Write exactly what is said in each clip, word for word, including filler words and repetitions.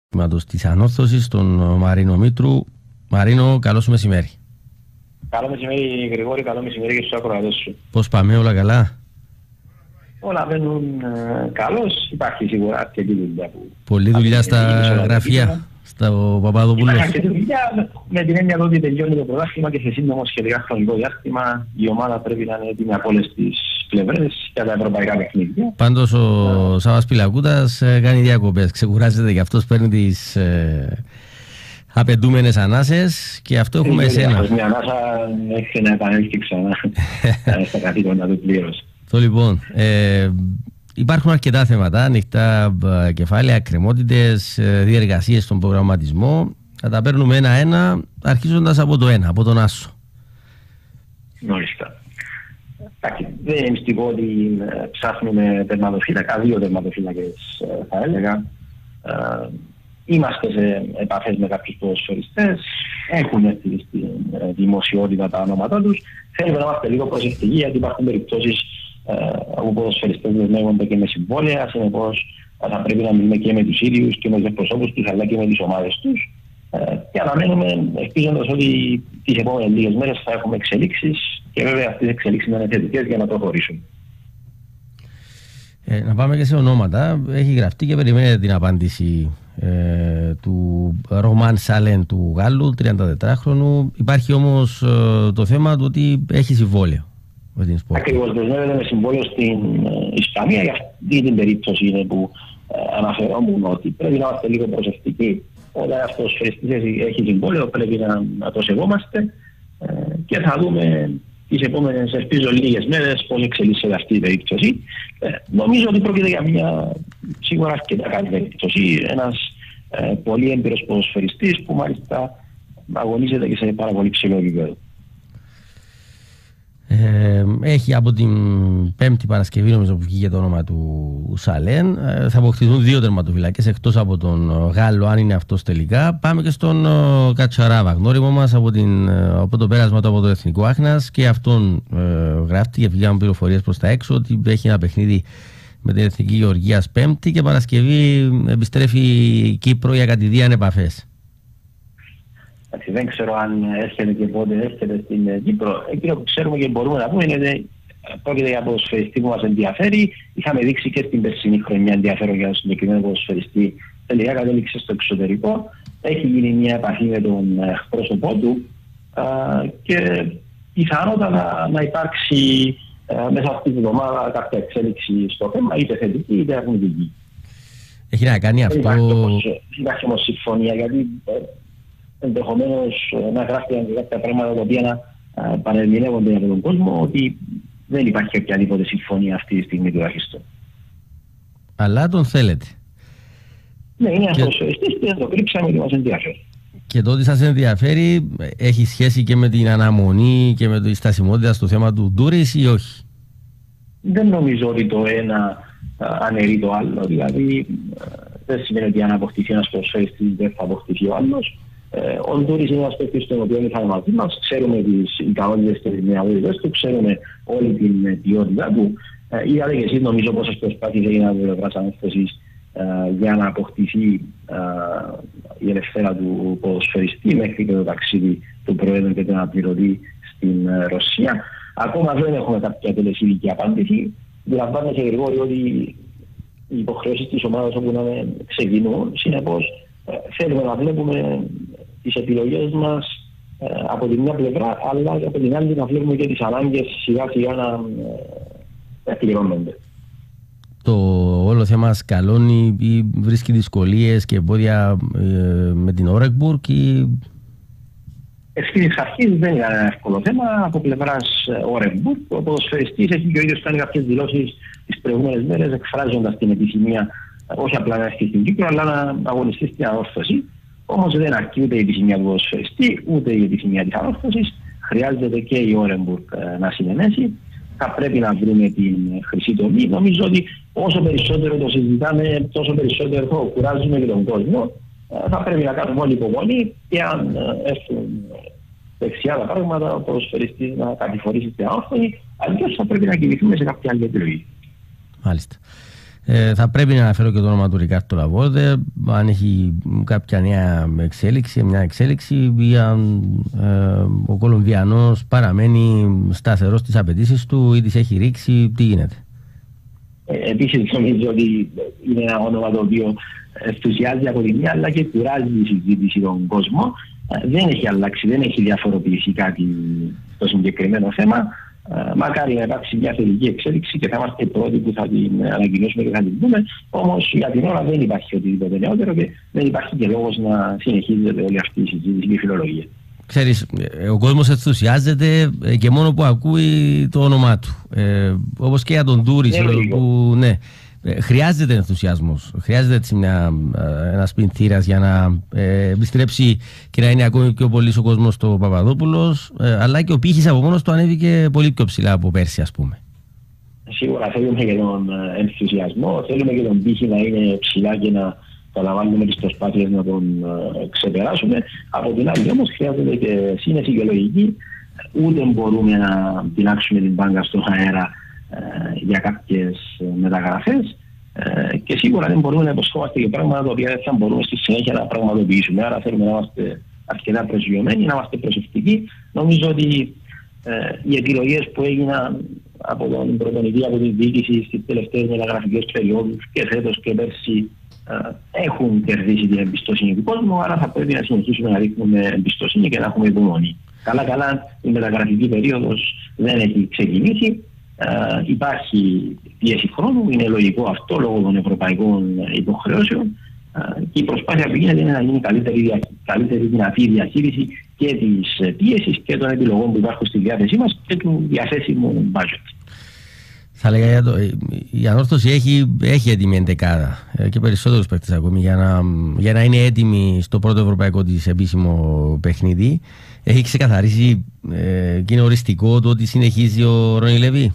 Της ανόρθωσης, τον Μαρίνο Μήτρου. Μαρίνο, καλώς μεσημέρι. Καλό μεσημέρι Γρηγόρη, καλό μεσημέρι και στους ακροατές σου. Πώς πάμε, όλα καλά? Όλα βαίνουν ε, καλώς, υπάρχει σίγουρα αρκετή δουλειά. Που πολλή δουλειά στα γραφεία, στα Παπαδοπούλου. Υπάρχει αρκετή δουλειά με την έννοια ότι τελειώνει το πρωτάθλημα και σε σύντομο σχετικά χρονικό διάστημα η ομάδα πρέπει να είναι έτοιμη από όλες τις πλευρές για τα ευρωπαϊκά παιχνίδια. Πάντως ο yeah. Σάββας Πιλακούτας κάνει διακοπές, ξεκουράζεται και αυτός παίρνει τις ε, απαιτούμενες ανάσες και αυτό έχουμε εσένα. Μια ανάσα έχει να επανέλθει ξανά στα καθήκοντα του πλήρως. Το λοιπόν, ε, υπάρχουν αρκετά θέματα, ανοιχτά κεφάλαια, εκκρεμότητες, διεργασίες στον προγραμματισμό. Θα τα παίρνουμε ένα-ένα, αρχίζοντας από το ένα, από τον Άσο. Μάλιστα. Δεν είναι μυστικό ότι ψάχνουμε τερματοφύλακα, δύο τερματοφύλακες θα έλεγα. Είμαστε σε επαφές με κάποιους ποδοσφαιριστές, έχουν έρθει στη δημοσιότητα τα ονόματά τους. Θέλουμε να είμαστε λίγο προσεκτικοί γιατί υπάρχουν περιπτώσεις όπου ποδοσφαιριστές δεσμεύονται και με συμβόλαια, συνεπώς θα πρέπει να μιλούμε και με τους ίδιους και με τους εκπροσώπους τους αλλά και με τις ομάδες τους. Και αναμένουμε ελπίζοντας ότι τις επόμενες λίγες μέρες θα έχουμε εξελίξεις και βέβαια αυτές οι εξελίξεις να είναι θετικές για να προχωρήσουν. Ε, να πάμε και σε ονόματα. Έχει γραφτεί και περιμένετε την απάντηση ε, του Ρωμάν Σάλεν του Γάλλου, τριαντατετράχρονου. Υπάρχει όμως ε, το θέμα του ότι έχει συμβόλαιο. Ακριβώς, δεσμεύεται με συμβόλαιο στην Ισπανία. Για αυτή την περίπτωση είναι που ε, αναφερόμουν ότι πρέπει να είμαστε λίγο προσεκτικοί. Όταν αυτός ο φεριστής έχει συμβόλαιο πρέπει να, να το σεβόμαστε ε, και θα δούμε τις επόμενες, ελπίζω, λίγες μέρες πώς εξελίσσεται αυτή η περίπτωση. Ε, νομίζω ότι πρόκειται για μια σίγουρα αρκετά καλή περίπτωση. Ένας ε, πολύ έμπειρος ποδοσφαιριστής που μάλιστα αγωνίζεται και σε πάρα πολύ ψηλό επίπεδο. Ε, έχει από την Πέμπτη Παρασκευή, νομίζω που βγήκε το όνομα του Σαλέν. Ε, θα αποκτηθούν δύο τερματοφυλακές εκτός από τον Γάλλο, αν είναι αυτός τελικά. Πάμε και στον uh, Κατσαράβα, γνώριμο μας από, την, uh, από το πέρασμα του από το Εθνικό Άχνας. Και αυτόν uh, γράφτηκε και βγήκαν πληροφορίες προς τα έξω ότι έχει ένα παιχνίδι με την Εθνική Γεωργίας Πέμπτη και Παρασκευή επιστρέφει η Κύπρο για κατηδίαν επαφές. Δεν ξέρω αν έρχεται και πότε έρχεται στην Κύπρο. Εκείνο που ξέρουμε και μπορούμε να πούμε είναι ότι πρόκειται για ποδοσφαιριστή που μας ενδιαφέρει. Είχαμε δείξει και στην περσινή χρονιά ενδιαφέρον για τον συγκεκριμένο ποδοσφαιριστή. Τελικά κατέληξε στο εξωτερικό. Έχει γίνει μια επαφή με τον πρόσωπό του και πιθανότατα να, να υπάρξει μέσα αυτή τη εβδομάδα κάποια εξέλιξη στο θέμα, είτε θετική είτε αρνητική. Έχει να κάνει αυτό. Υπάρχει όμως συμφωνία γιατί ενδεχομένως να γράφτηκαν κάποια πράγματα τα οποία να παρεμηνεύονται από τον κόσμο ότι δεν υπάρχει οποιαδήποτε συμφωνία αυτή τη στιγμή τουλάχιστον. Αλλά τον θέλετε. Ναι, είναι και... αυτός ο εστής και δεν το κρύψαμε και μας ενδιαφέρει. Και το ότι σας ενδιαφέρει έχει σχέση και με την αναμονή και με τη στασιμότητα στο θέμα του Ντούρις ή όχι? Δεν νομίζω ότι το ένα αναιρεί το άλλο, δηλαδή δεν σημαίνει ότι αν αποκτηθεί ένας ποδοσφαιριστής δεν θα αποκτηθεί ο άλλος. Ε, ο Ντούρις είναι ένας παίκτης στον οποίο ήρθαμε μαζί μας, ξέρουμε τις ικανότητες και τις δυνατότητες του, ξέρουμε όλη την ποιότητα του. Ε, είδατε και εσείς νομίζω πόσες προσπάθειες έγιναν από πλευράς ανόρθωσης ε, για να αποκτηθεί ε, η ελευθερία του ποδοσφαιριστή μέχρι και το ταξίδι του Προέδρου και του αναπληρωτή στην ε, Ρωσία. Ακόμα δεν έχουμε κάποια τελεσίδικη απάντηση. Αντιλαμβάνεσαι Γρηγόρη ότι οι υποχρεώσεις της ομάδας όπου να ξεκινούν, συνεπώς θέλουμε να βλέπουμε τις επιλογές μας ε, από τη μια πλευρά, αλλά και από την άλλη να βλέπουμε και τις ανάγκες σιγά σιγά να ε, εκπληρώνονται. Το όλο θέμα σκαλώνει ή βρίσκει δυσκολίες και εμπόδια ε, με την Όρεκμπουργκ ή... Εξ αρχής δεν είναι ένα εύκολο θέμα. Από πλευράς Όρεκμπουργκ, ο ποδοσφαιριστής έχει και ο ίδιος κάνει κάποιες δηλώσεις τις προηγούμενες μέρες εκφράζοντας την επιθυμία όχι απλά να έρθει στην Κύπρο, αλλά να αγωνιστεί στην ανόρθωση. Όμως δεν αρκεί ούτε η επιθυμία του ποδοσφαιριστή, ούτε η επιθυμία της ανόρθωσης. Χρειάζεται και η Όρεκμπουργκ να συνενέσει. Θα πρέπει να βρούμε την χρυσή τομή. Νομίζω ότι όσο περισσότερο το συζητάμε, τόσο περισσότερο θα κουράζουμε και τον κόσμο. Θα πρέπει να κάνουμε όλη υπομονή και αν έρθουν δεξιά τα πράγματα, ο ποδοσφαιριστής να κατηφορήσει την ανόρθωση, αλλιώς θα πρέπει να κινηθούμε σε κάποια άλλη επιλογή. Μάλιστα. Ε, θα πρέπει να αναφέρω και το όνομα του Ρικάρντο Λαβόρδε, αν έχει κάποια νέα εξέλιξη, μια εξέλιξη, ή αν ε, ο Κολομβιανός παραμένει σταθερός στις απαιτήσεις του ή τις έχει ρίξει, τι γίνεται. Ε, επίσης, νομίζω ότι είναι ένα όνομα το οποίο ενθουσιάζει από τη μια, αλλά και κουράζει η συζήτηση τον κόσμο. Ε, δεν έχει αλλάξει, δεν έχει διαφοροποιήσει κάτι στο συγκεκριμένο θέμα. Uh, μακάρι να υπάρξει μια θετική εξέλιξη και θα είμαστε οι πρώτοι που θα την ανακοινώσουμε και θα την πούμε. Όμως για την ώρα δεν υπάρχει οτιδήποτε νεότερο και δεν υπάρχει και λόγος να συνεχίζεται όλη αυτή η συζήτηση και η φιλολογία. Ξέρεις, ο κόσμος ενθουσιάζεται και μόνο που ακούει το όνομά του. Ε, όπως και για τον Τούρις, που ναι, χρειάζεται ενθουσιασμός. Χρειάζεται έτσι μια, ένας πινθύρας για να ε, επιστρέψει και να είναι ακόμη πιο πολύ ο κόσμος στο Παπαδόπουλος, ε, αλλά και ο πύχης από μόνος του ανέβηκε πολύ πιο ψηλά από πέρσι, ας πούμε. Σίγουρα θέλουμε και τον ενθουσιασμό, θέλουμε και τον πύχη να είναι ψηλά και να καταλαμβάνουμε τις προσπάθειες να τον ε, ξεπεράσουμε. Από την άλλη όμως χρειάζεται και σύνεση και λογική. Ούτε μπορούμε να πεινάξουμε την μπάνκα στον αέρα ε, για κάποιες μεταγραφές ε, και σίγουρα δεν μπορούμε να υποσχόμαστε και πράγματα τα οποία δεν θα μπορούμε στη συνέχεια να πραγματοποιήσουμε. Άρα θέλουμε να είμαστε αρκετά προσγειωμένοι, να είμαστε προσεκτικοί. Νομίζω ότι ε, οι επιλογές που έγιναν από τον πρωτονητή, από την διοίκηση στις τελευταίες μεταγραφικές περιόδους και φέτος και πέρσι έχουν κερδίσει την εμπιστοσύνη του κόσμου, άρα θα πρέπει να συνεχίσουμε να ρίχνουμε εμπιστοσύνη και να έχουμε υπομονή. Καλά-καλά, η μεταγραφική περίοδος δεν έχει ξεκινήσει. Uh, υπάρχει πίεση χρόνου, είναι λογικό αυτό λόγω των ευρωπαϊκών υποχρεώσεων uh, και η προσπάθεια που γίνεται είναι να γίνει καλύτερη, καλύτερη δυνατή διαχείριση και της πίεσης και των επιλογών που υπάρχουν στη διάθεσή μας και του διαθέσιμου budget. Θα λέγα για το, η Ανόρθωση έχει, έχει έτοιμη εντεκάδα και περισσότερους παίκτες ακόμη για να, για να είναι έτοιμη στο πρώτο ευρωπαϊκό της επίσημο παιχνίδι. Έχει ξεκαθαρίσει ε, και είναι οριστικό το ότι συνεχίζει ο Ρόνι Λεβί.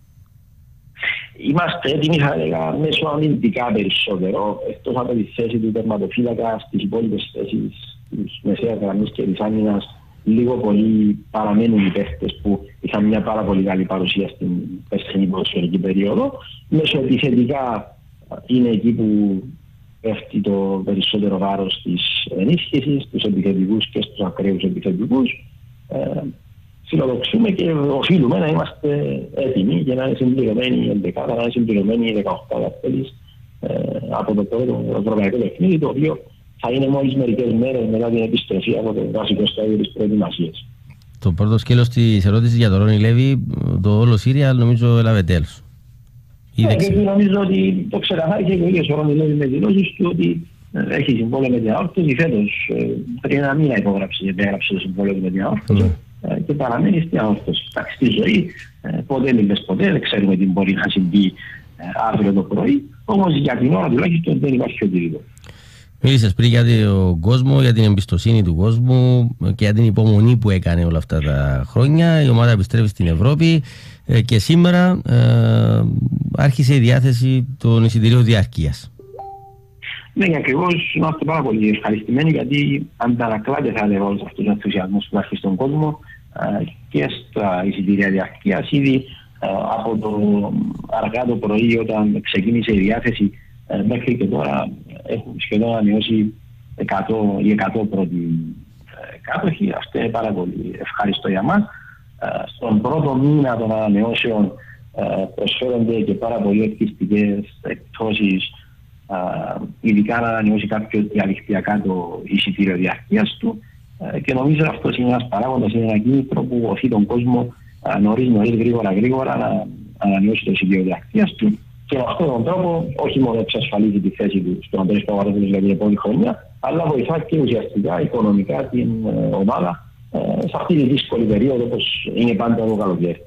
Είμαστε έτοιμοι, θα έλεγα, μέσω αμυντικά περισσότερο, εκτός από τη θέση του τερματοφύλακα, στις υπόλοιπες θέσεις της μεσαίας γραμμής και της άμυνας. Λίγο πολύ παραμένουν οι παίχτες που είχαν μια πάρα πολύ καλή παρουσία στην περσινή ποδοσφαιρική περίοδο. Μέσω επιθετικά είναι εκεί που πέφτει το περισσότερο βάρος της ενίσχυσης, στους επιθετικούς και στους ακραίους επιθετικούς. Ε, Φιλοδοξούμε και οφείλουμε να είμαστε έτοιμοι για να είναι συμπληρωμένοι η έντεκα, να είναι συμπληρωμένοι οι δεκαοκτώ αθλητές ε, από το πρώτο ευρωπαϊκό παιχνίδι, το οποίο θα είναι μόλις μερικές μέρες μετά την επιστροφή από το βασικό στάδιο της προετοιμασίας. Το πρώτο σκέλος της ερώτησης για τον Ρόνι Λέβι, το όλο Σύρια, νομίζω έλαβε τέλος. Ναι, και νομίζω ότι το ξεκαθάρισε και ο ίδιος ο Ρόνι Λέβι με δηλώσεις του ότι έχει συμβόλαιο με την Ανόρθωση. Φέτος πριν ένα μήνα υπόγραψε και έγραψε το συμβόλαιο με την Ανόρθωση και παραμένει στην Ανόρθωση. Εντάξει, στη ζωή ποτέ μην πες ποτέ, δεν ξέρουμε τι μπορεί να συμβεί αύριο το πρωί, όμως για την ώρα τουλάχιστον δεν υπάρχει οτιδήποτε. Μίλησες πριν για τον κόσμο, για την εμπιστοσύνη του κόσμου και για την υπομονή που έκανε όλα αυτά τα χρόνια. Η ομάδα επιστρέφει στην Ευρώπη και σήμερα ε, άρχισε η διάθεση των εισιτηρίων διαρκείας. Ναι, ακριβώς είμαστε πάρα πολύ ευχαριστημένοι γιατί αντανακλάται θα έλεγα όλος αυτός ο ενθουσιασμός που υπάρχει στον κόσμο ε, και στα εισιτήρια διαρκείας. Ήδη ε, από το αργά το πρωί όταν ξεκίνησε η διάθεση ε, μέχρι και τώρα έχουν σχεδόν ανανεώσει εκατό ή εκατό πρώτοι ε, κάτοχοι. Αυτό είναι πάρα πολύ ευχαριστώ για μας. Ε, στον πρώτο μήνα των ανανεώσεων ε, προσφέρονται και πάρα πολύ ευτυχιστικές εκπτώσεις, ε, ειδικά να ανανεώσει κάποιο διαδικτυακά το εισιτήριο διαρκείας του ε, και νομίζω αυτός είναι ένας παράγοντας, είναι ένα κίνητρο που οθεί τον κόσμο ε, νωρίς νωρίς γρήγορα γρήγορα να ανανεώσει το εισιτήριο διαρκείας του. Και με αυτόν τον τρόπο όχι μόνο εξασφαλίζει τη θέση του στον Αντώνης Παπαδόπουλος για την επόμενη χρονιά, αλλά βοηθά και ουσιαστικά οικονομικά την ε, ομάδα ε, σε αυτή τη δύσκολη περίοδο όπως είναι πάντα το καλοκαίρι.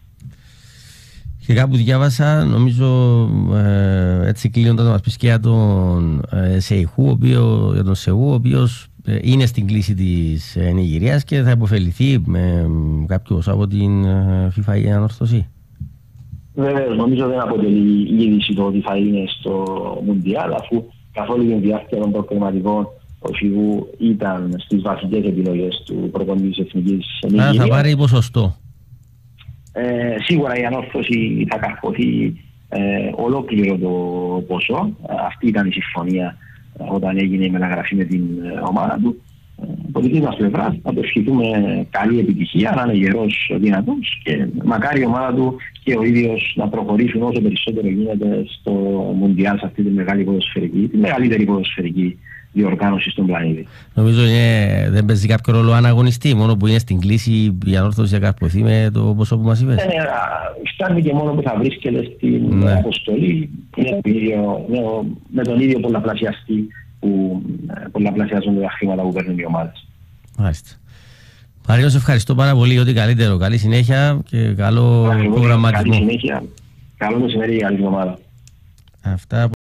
Και κάπου διάβασα, νομίζω ε, έτσι κλείνοντας να μας πεις και για τον ε, Σεϊχού, ο οποίο, για τον Σεού, ο οποίος ε, είναι στην κλίση της ε, Νιγηρίας και θα υποφεληθεί με ε, κάποιος από την ε, FIFA ή Ανόρθωση. Βεβαίως, νομίζω δεν αποτελεί η είδηση το ότι θα είναι στο Μουντιάλ, αφού καθ' όλη την διάρκεια των προκριματικών ο Σιβού ήταν στις βασικές επιλογές του προπονητή της Εθνικής Νιγηρίας. Άρα θα πάρει ποσοστό. Ε, σίγουρα η Ανόρθωση θα καρποθεί ε, ολόκληρο το ποσό. Αυτή ήταν η συμφωνία όταν έγινε η μεταγραφή με την ομάδα του. Από δική μας πλευρά θα το ευχηθούμε καλή επιτυχία, να είναι γερός, δυνατός και μακάρι η ομάδα του και ο ίδιος να προχωρήσουν όσο περισσότερο γίνεται στο Μουντιάλ, σε αυτή τη μεγάλη ποδοσφαιρική, τη μεγαλύτερη ποδοσφαιρική διοργάνωση στον πλανήτη. Νομίζω είναι, δεν παίζει κάποιο ρόλο αν αγωνιστεί, μόνο που είναι στην κλίση η ανόρθωση θα καρποθεί με το ποσό που μας είπες. Ναι, φτάνει και μόνο που θα βρίσκεται στην ναι. αποστολή είναι με, με τον ίδιο πολλαπλασιαστή που πολλαπλασιάζονται τα χρήματα που παίρνουν οι ομάδες. Μάλιστα. Μαρίνο, σε ευχαριστώ πάρα πολύ. Ό,τι καλύτερο. Καλή συνέχεια και καλό προγραμματισμό. Καλή συνέχεια. Καλό μεσημέρι και καλή εβδομάδα. Αυτά.